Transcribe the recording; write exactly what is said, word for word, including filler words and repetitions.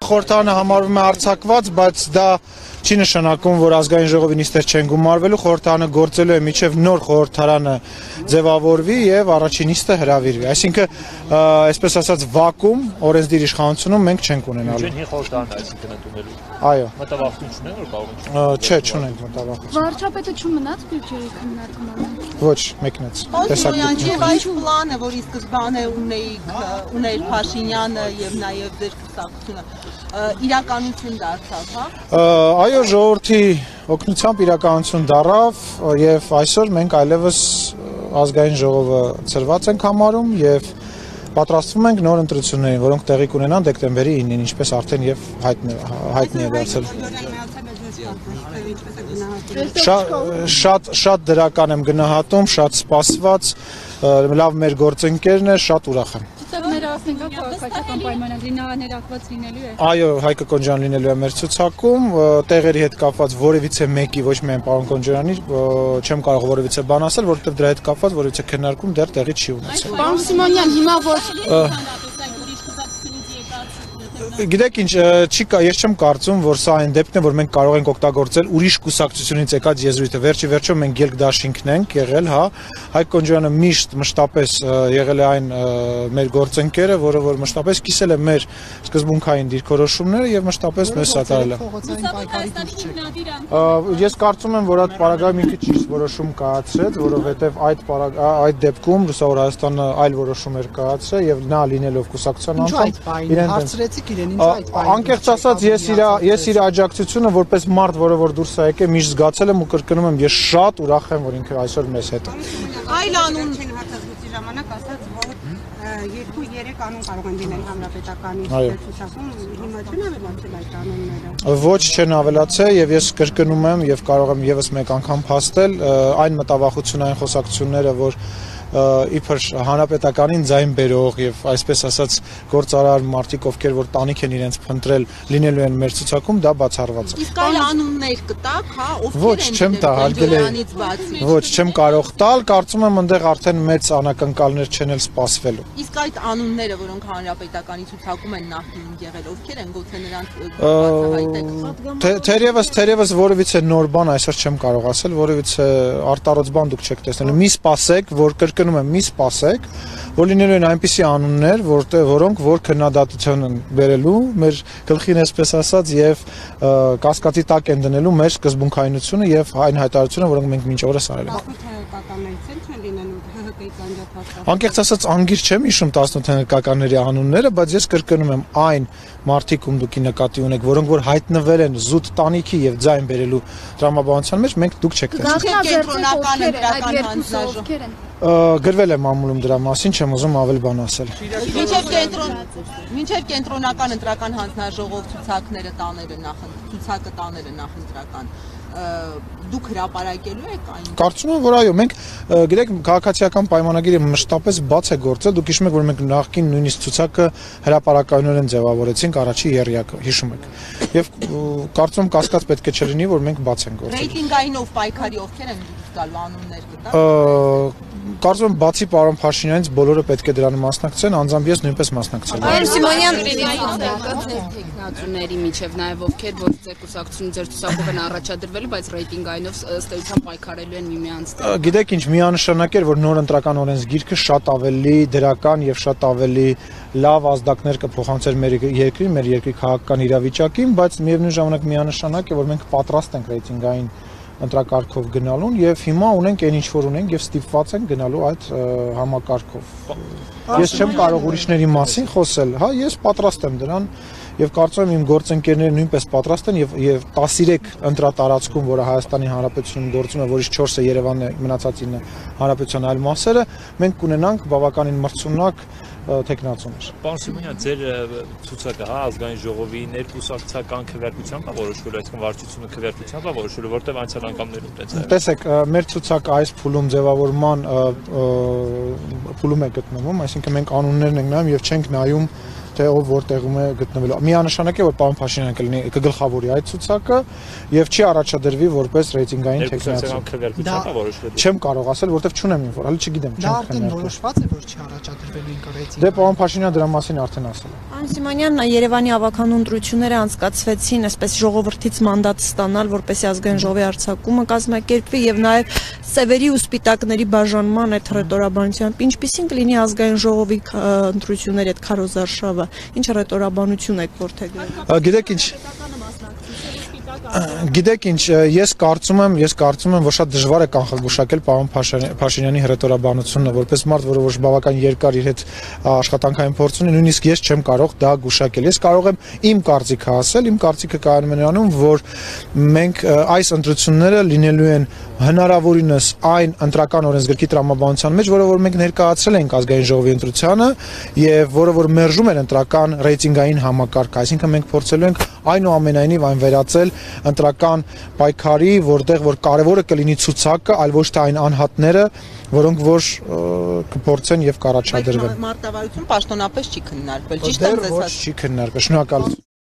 Խորհրդարանը համարվում է արձակված, բայց դա չի նշանակում, որ ազգային ժողովի նիստեր չեն գումարվելու, խորհրդարանը գործելու է մինչև նոր խորհրդարանը ձևավորվի եւ առաջին նիստը հրավիրվի։ Այսինքն, այսպես ասած, վակուում օրենսդիր իշխանությունում մենք չենք ունենալու։ Չէ, խորհրդարանը այսինքն ընդունելու։ Այո։ Մտավախություն չունեն, որ կարող են։ Չէ, չունենք մտավախություն։ Վարչապետը չմնաց բյուջեի քննարկմանը։ Ոչ, մեկնեց։ Տեսակետից այս պլանը, որ ի սկզբանե ունեիք, ուներ Փաշինյանը եւ նաեւ ձեր կուսակցությունը, իրականություն դարձավ, հա։ Այո, ժողովրդի օգնությամբ իրականություն դառավ եւ այսօր մենք այլևս ազգային ժողովը ծրված ենք համարում եւ պատրաստվում ենք նոր ընտրություններին, որոնք տեղի կունենան դեկտեմբերի ինին, ինչպես արդեն եւ հայտնի է դարձել։ Շատ շատ դրական եմ գնահատում, շատ սպասված, լավ մեր գործընկերն է, շատ ուրախ եմ։ Ցուցակները ասենք քաղաքացիական պայմանագրի ներառված լինելու է։ Այո, Հայկը Կոնջյան լինելու է մեր ցուցակում, տեղերի հետ կապված որևիցե մեկի, ոչ միայն պարոն Կոնջյանի, չեմ կարող որևիցե բան ասել, որովհետեւ դրա հետ կապված որևիցե քննարկում դեռ տեղի չի ունեցել։ Պարոն Սիմոնյան, հիմա որ Գիտեք ինչ, չի կա, ես չեմ կարծում, որ սա այն դեպքն է, որ մենք կարող ենք օգտագործել ուրիշ կուսակցությունից եկած եզրույթը։ Վերջի վերջո մենք ելքդաշինքն ենք եղել, հա։ Հայկ Կոնջյանը միշտ մշտապես եղել է այն մեր գործընկերը, որը որ մշտապես կիսել է մեր սկզբունքային դիրքորոշումները եւ մշտապես մեզ սատարել է։ Ես կարծում եմ, որ այդ պարագայում ինքը ճիշտ որոշում կայացրեց, որովհետեւ այդ այդ դեպքում Լուսավոր Հայաստանը այլ որոշում էր կայացրել եւ նա լինելով կուսակցության անդամ իրեն Անկեղծ ասած, ես իր ես իր աջակցությունը որպես մարդ, որը որ դուրս է եկել, միշտ զգացել եմ ու կրկնում եմ, ես շատ ուրախ եմ, որ ինքը այսօր մեզ հետ է։ Այլ անուն հատվածի ժամանակ ասաց, որ երկու երեք անուն կարող են լինել հանրապետականի ցուցակում, հիմա չեն ավելացել այդ անունները։ Ոչ, չեն ավելացել եւ ես կրկնում եմ եւ կարող եմ եւս մեկ անգամ փաստել այն մտավախությունային խոսակցությունները, որ իբր հանրապետականին ձայն բերող եւ այսպես ասած գործարար մարդիկ, ովքեր որ տանիք են իրենց փնտրել, լինելու են մեր ցուցակում, դա բացառված է։ Իսկ այլ անուններ կտակ, հա, ովքեր են։ Ոչ, չեմ տա, հարգելի։ Ոչ, չեմ կարող տալ, կարծում եմ այնտեղ արդեն մեծ անակնկալներ չեն էլ սպասվելու։ Իսկ այդ անունները, որոնք հանրապետականի ցուցակում են նախկինում եղել, ովքեր են, գուցե նրանց բացահայտեք։ Թերևս, թերևս որևիցե նոր բան այսօր չեմ կարող ասել, որևիցե արտարոց բան դուք չեք տեսնելու։ Մի սպասեք, որ կրկնում եմ, մի սպասեք, որ լինելու են այնպիսի անուններ, որոնք որ քննադատություն են բերելու մեր գլխին, այսպես ասած, եւ կասկածի տակ են դնելու մեր սկզբունքայնությունը եւ այն հայտարարությունը, որոնք մենք մինչ օրս արել ենք։ Անկեղծ ասած, անգիր չեմ հիշում տասնութ հնգականների անունները, բայց ես կրկնում եմ, այն մարդիկ, ում դուք նկատի ունեք, որոնք որ հայտնվել են զուտ տանիքի եւ ձայն բերելու տրամաբանության մեջ, մենք դուք չեք տեսել։ Գրվել է մամուլում դրա մասին, չեմ ուզում ավել բան ասել։ Մինչև կենտրոն, մինչև կենտրոնական ընտրական հանձնաժողով ցուցակները տաները նախ ցուցակը տաները նախընտրական դուք հրապարակելու եք այն։ Կարծում եմ, որ այո, մենք գիտեք, քաղաքացիական պայմանագիրը մշտապես բաց է գործել, դուք հիշում եք, որ մենք նախկին նույնիսկ ցուցակը հրապարակայնորեն ձևավորեցինք առաջի եռյակը, հիշում եք։ Եվ կարծում եմ կասկած պետք է չլինի, որ մենք բաց ենք գործել։ Ռեյտինգայինով պայքարի ովքեր են դուրս գալու անուններ կտա։ Կարծում եմ բացի պարոն Փաշինյանից բոլորը պետք է դրան մասնակցեն, անձամբ ես նույնպես մասնակցել եմ։ Պարոն Սիմոնյան, տեխնացուների միջև նաև ովքեր որ ձեր կուսակցությունը ձեր ցուցակով են առաջադրվելու, բայց ռեյտինգայինով ըստ էության պայքարելու են միմյանց։ Գիտեք ինչ, միանշանակ էր, որ նոր ընտրական օրենսգիրքը շատ ավելի դրական եւ շատ ավելի լավ ազդակներ կփոխանցեր մեր երկրին, մեր երկրի քաղաքական իրավիճակին, բայց միևնույն ժամանակ միանշանակ է, որ մենք պատրաստ ենք ռեյտինգային ընտրակարգով գնալուն եւ հիմա ունենք այն ինչ որ ունենք եւ ստիպված ենք գնալու այդ համակարգով։ Ես չեմ կարող ուրիշների մասին խոսել, հա, ես պատրաստ եմ դրան եւ կարծում եմ իմ գործընկերները նույնպես պատրաստ են եւ եւ տասներեք ընտրատարածքում, որը Հայաստանի Հանրապետությունում գործում է, որից չորսը Երևանն է, մնացած ինը Հանրապետության այլ մասերը, մենք կունենանք բավականին մրցունակ տեխնացուներ։ Պարոն Սիմոնյան, ձեր ցուցակը, հա, ազգային ժողովի ներկուսակցական քվեարկությամբ է որոշվել, այսինքն վարչությունը քվեարկությամբ է որոշվել, որտեղ անցյալ անգամներում տենց է։ Տեսեք, մեր ցուցակը այս փուլում ձևավորման փուլում է գտնվում, այսինքն մենք անուններն ենք նայում եւ չենք նայում թե ով որտեղում է գտնվելու։ Միանշանակ է, որ պարոն Փաշինյանը կլինի կգլխավորի այդ ցուցակը եւ չի առաջադրվի որպես ռեյտինգային տեխնացու։ Չեմ կարող ասել, որտեվ չունեմ ինֆորմացիա, հələ չգիտեմ, չեմ քննարկել։ Դա արդեն որոշված է, որ չի առաջադրվելու ինքը ռեյտինգ։ Դե պարոն Փաշինյանը դրա մասին արդեն ասել է։ Պարոն Սիմոնյան, Երևանի ավականու ընտրությունները անցկացվեցին, այսպես ժողովրդից մանդատ ստանալ, որպեսզի ազգային ժողովի արձակումը կազմակերպվի եւ նաեւ սևերի ու սպիտակների բաժանման այդ հռետորաբանությամբ, ինչպիսին կլինի ազգային ժողովի ընտրությունների այդ քարոզարշավը, ինչ հռետորաբանություն եք որդեգրել։ Գիտեք ինչ Գիտեք ինչ, ես կարծում եմ, ես կարծում եմ, որ շատ դժվար է կանխագուշակել պարոն Փաշինյանի հռետորաբանությունը, որպես մարդ, որը որ բավական երկար իր հետ աշխատանքային փորձ ունի, նույնիսկ ես չեմ կարող դա գուշակել։ Ես կարող եմ իմ կարծիքը ասել, իմ կարծիքը կայանում է նրանում, որ մենք այս ընտրությունները լինելու են հնարավորինս այն ընտրական օրենսգրքի տրամաբանության մեջ, որը որ մենք ներկայացրել ենք ազգային ժողովի ընտրությանը եւ որը որ մերժում էր ընտրական ռեյտինգային համակարգը, այսինքն մենք փորձելու ենք այնուամենայնիվ այն վերածել ընտրական պայքարի, որտեղ որ կարևորը կլինի ցուցակը, այլ ոչ թե այն անհատները, որոնք որ կփորձեն եւ կառաջադրվեն։ Մարտավարություն պաշտոնապես չի քննարկվել, ճիշտ եմ ձեզ ասում։ Ոչ չի քննարկվել։ Շնորհակալություն։